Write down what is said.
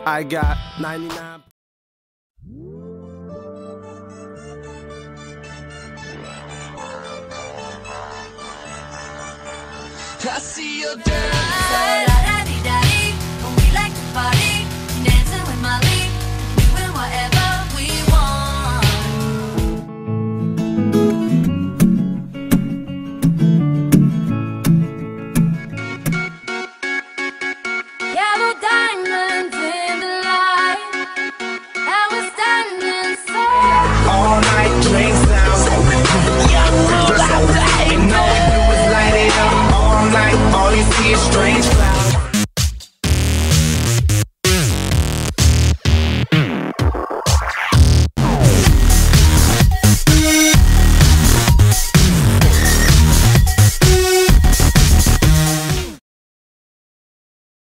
I got 99. I see your dance. Da-da-dee-da-dee, when we like to party, dancing with Molly, doing whatever we want. Yellow diamonds in the light, and we're standing so All night drinks down. And all we do is light it up all night. All you see is strange clouds.